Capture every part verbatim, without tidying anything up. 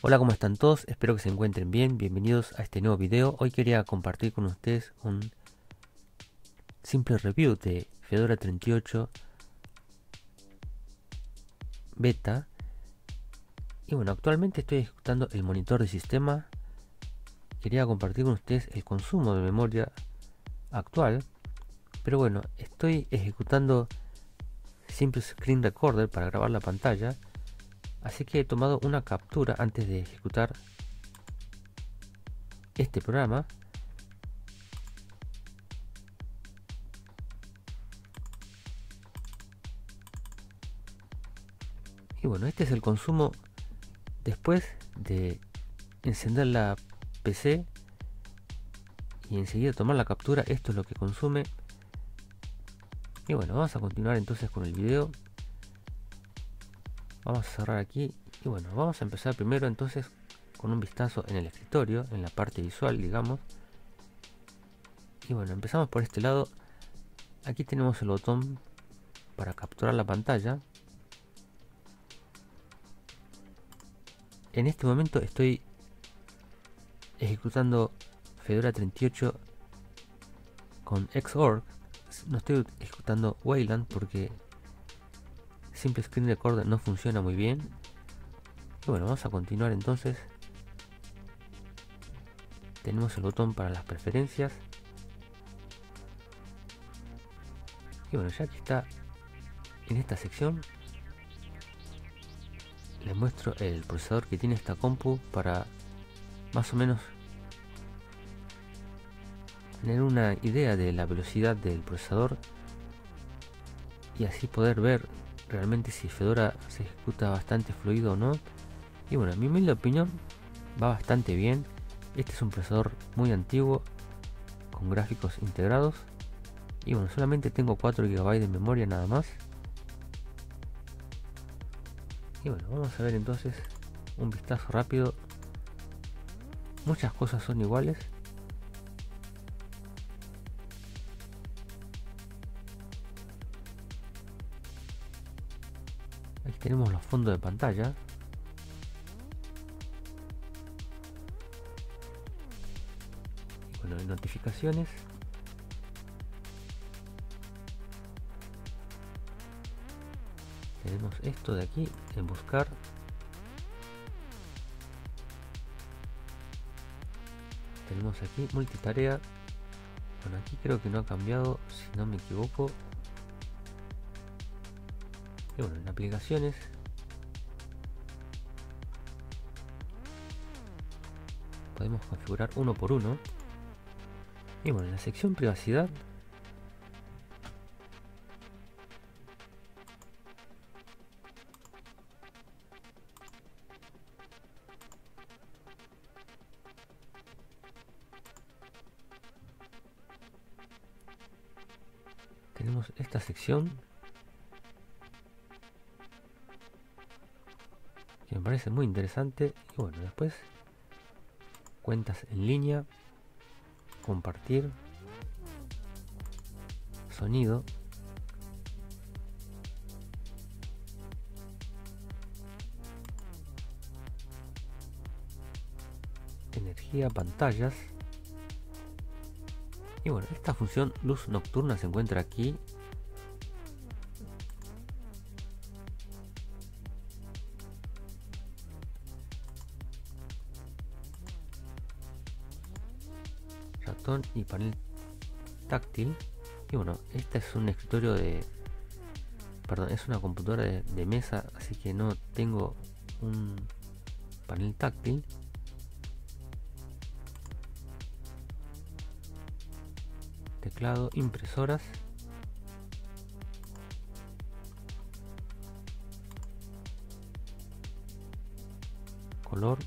Hola, ¿cómo están todos? Espero que se encuentren bien. Bienvenidos a este nuevo video. Hoy quería compartir con ustedes un simple review de Fedora treinta y ocho Beta. Y bueno, actualmente estoy ejecutando el monitor de sistema. Quería compartir con ustedes el consumo de memoria actual. Pero bueno, estoy ejecutando Simple Screen Recorder para grabar la pantalla. Así que he tomado una captura antes de ejecutar este programa. Y bueno, este es el consumo después de encender la P C y enseguida tomar la captura. Esto es lo que consume. Y bueno, vamos a continuar entonces con el video. Vamos a cerrar aquí. Y bueno, vamos a empezar primero entonces con un vistazo en el escritorio, en la parte visual, digamos. Y bueno, empezamos por este lado. Aquí tenemos el botón para capturar la pantalla. En este momento estoy ejecutando Fedora treinta y ocho con Xorg. No estoy ejecutando Wayland porque Simple Screen Recorder no funciona muy bien. Y bueno, vamos a continuar entonces. Tenemos el botón para las preferencias. Y bueno, ya que está en esta sección, les muestro el procesador que tiene esta compu para más o menos tener una idea de la velocidad del procesador y así poder ver realmente si Fedora se ejecuta bastante fluido o no. Y bueno, en mi humilde opinión va bastante bien. Este es un procesador muy antiguo con gráficos integrados. Y bueno, solamente tengo cuatro gigabytes de memoria nada más. Y bueno, vamos a ver entonces un vistazo rápido. Muchas cosas son iguales. Aquí tenemos los fondos de pantalla. Y bueno, en notificaciones tenemos esto de aquí en buscar. Tenemos aquí multitarea. Bueno, aquí creo que no ha cambiado, si no me equivoco. Y bueno, en aplicaciones podemos configurar uno por uno. Y bueno, en la sección privacidad tenemos esta sección que me parece muy interesante. Y bueno, después cuentas en línea, compartir, sonido, energía, pantallas. Y bueno, esta función luz nocturna se encuentra aquí. Ratón y panel táctil. Y bueno, este es un escritorio de... Perdón, es una computadora de, de mesa, así que no tengo un panel táctil. Teclado, impresoras. Color.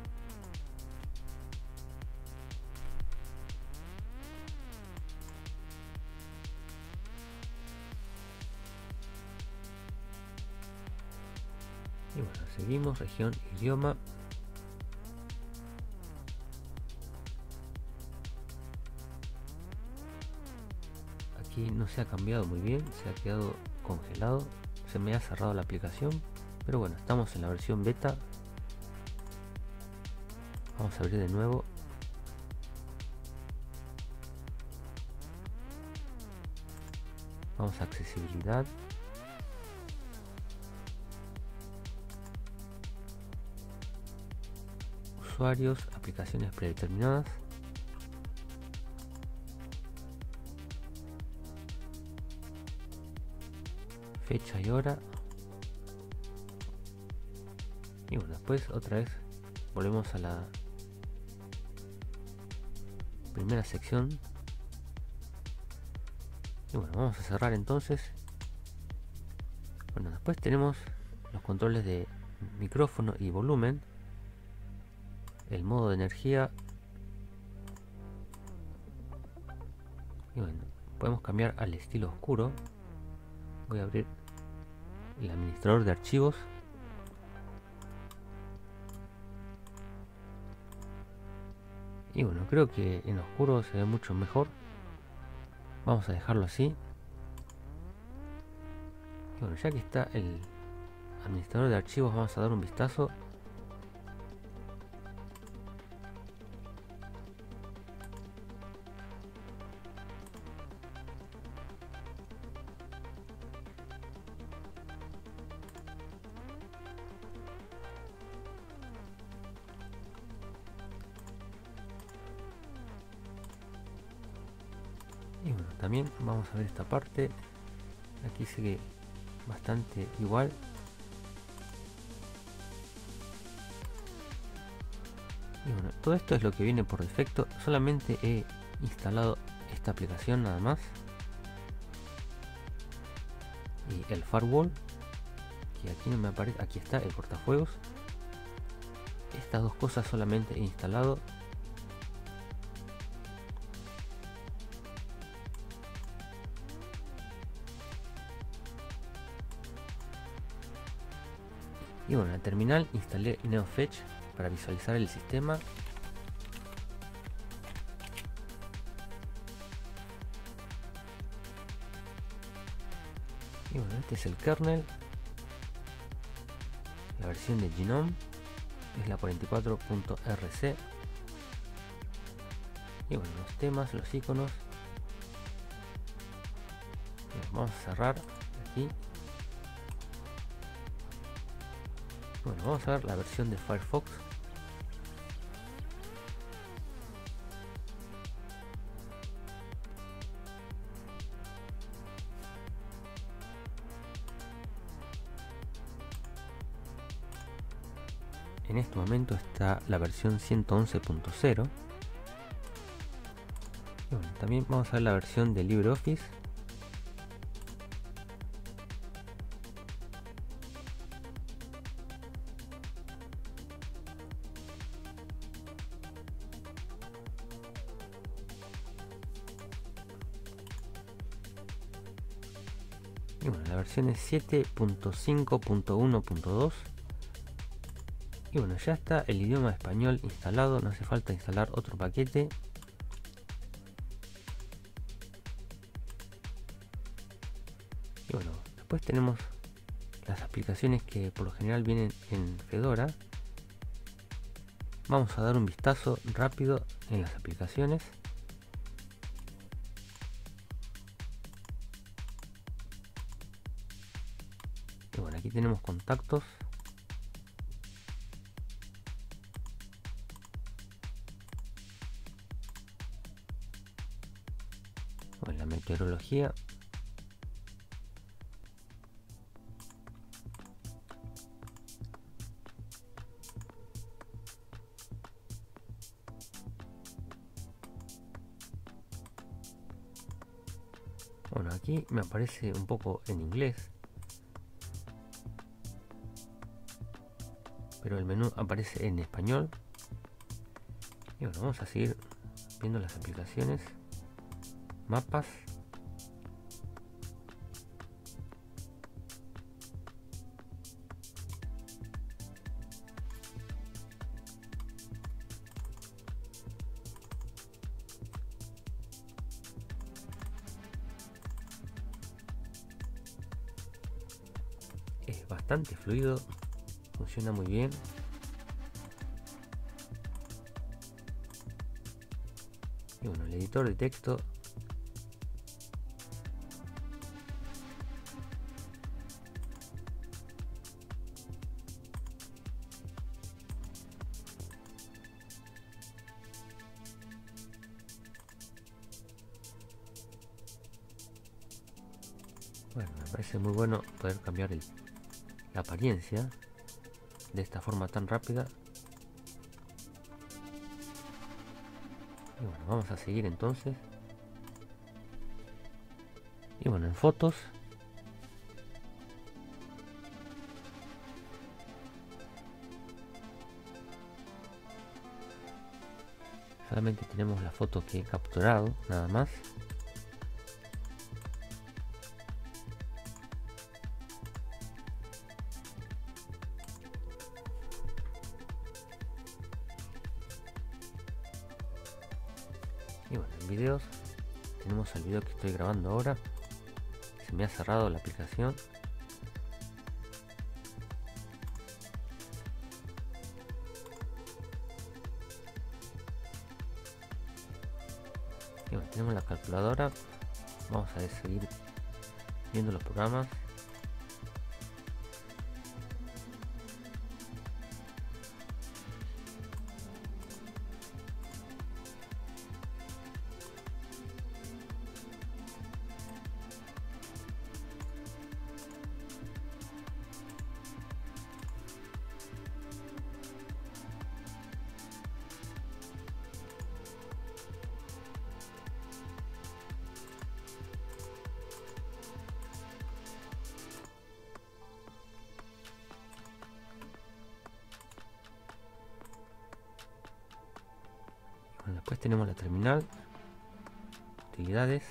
Y bueno, seguimos, región, idioma. Aquí no se ha cambiado muy bien, se ha quedado congelado, se me ha cerrado la aplicación, pero bueno, estamos en la versión beta. Vamos a abrir de nuevo. Vamos a accesibilidad. Usuarios, aplicaciones predeterminadas. Fecha y hora. Y bueno, después otra vez volvemos a la primera sección. Y bueno, vamos a cerrar entonces. Bueno, después tenemos los controles de micrófono y volumen, el modo de energía. Y bueno, podemos cambiar al estilo oscuro. Voy a abrir el administrador de archivos. Y bueno, creo que en oscuro se ve mucho mejor. Vamos a dejarlo así. Y bueno, ya que está el administrador de archivos, vamos a dar un vistazo. Y bueno, también vamos a ver esta parte. Aquí sigue bastante igual. Y bueno, todo esto es lo que viene por defecto. Solamente he instalado esta aplicación nada más. Y el firewall, que aquí no me aparece. Aquí está el cortafuegos. Estas dos cosas solamente he instalado. Y bueno, en la terminal instalé NeoFetch para visualizar el sistema. Y bueno, este es el kernel. La versión de Gnome es la cuarenta y cuatro punto R C. Y bueno, los temas, los iconos. Bien, vamos a cerrar aquí. Bueno, vamos a ver la versión de Firefox. En este momento está la versión ciento once punto cero. Y bueno, también vamos a ver la versión de LibreOffice. Y bueno, la versión es siete punto cinco punto uno punto dos. Y bueno, ya está el idioma español instalado, no hace falta instalar otro paquete. Y bueno, después tenemos las aplicaciones que por lo general vienen en Fedora. Vamos a dar un vistazo rápido en las aplicaciones. Y bueno, aquí tenemos contactos. Bueno, la meteorología. Bueno, aquí me aparece un poco en inglés, pero el menú aparece en español. Y bueno, vamos a seguir viendo las aplicaciones. Mapas. Es bastante fluido, funciona muy bien. Y bueno, el editor de texto bueno, me parece muy bueno poder cambiar el, la apariencia de esta forma tan rápida. Y bueno, vamos a seguir entonces. Y bueno, en fotos solamente tenemos la foto que he capturado, nada más. Y bueno, en videos tenemos el video que estoy grabando ahora. Se me ha cerrado la aplicación. Y bueno, tenemos la calculadora. Vamos a seguir viendo los programas. Bueno, después tenemos la terminal, utilidades.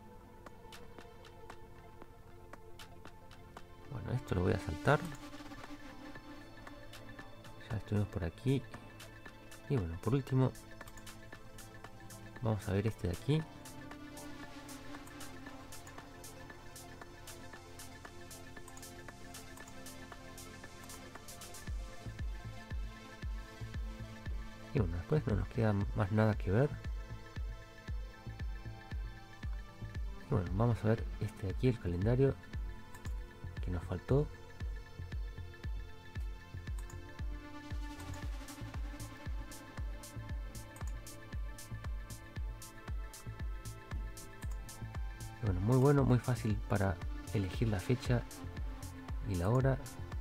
Bueno, esto lo voy a saltar. Ya estuvimos por aquí. Y bueno, por último vamos a ver este de aquí. Y bueno, después no nos queda más nada que ver. Y bueno, vamos a ver este de aquí, el calendario que nos faltó. Y bueno, muy bueno, muy fácil para elegir la fecha y la hora.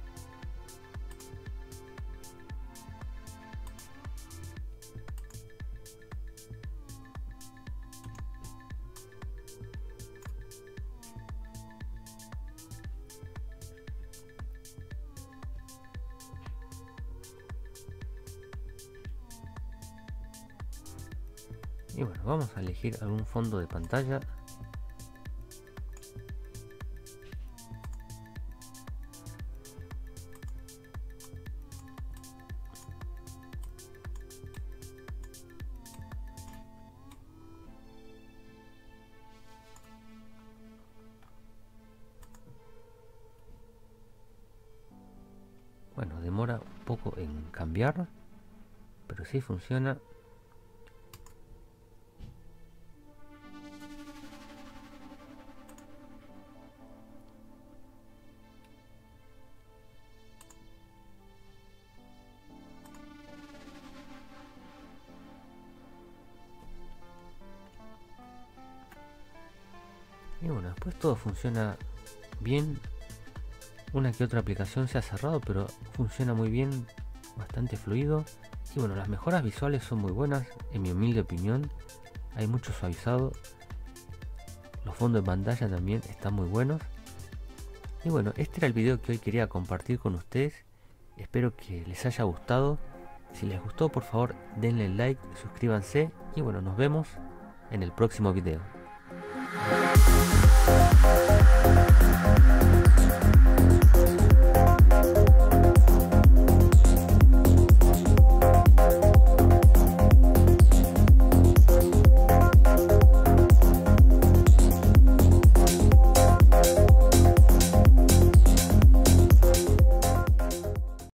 Y bueno, vamos a elegir algún fondo de pantalla. Bueno, demora un poco en cambiar, pero sí funciona. Y bueno, después todo funciona bien. Una que otra aplicación se ha cerrado, pero funciona muy bien, bastante fluido. Y bueno, las mejoras visuales son muy buenas, en mi humilde opinión. Hay mucho suavizado. Los fondos de pantalla también están muy buenos. Y bueno, este era el video que hoy quería compartir con ustedes. Espero que les haya gustado. Si les gustó, por favor denle like, suscríbanse. Y bueno, nos vemos en el próximo video.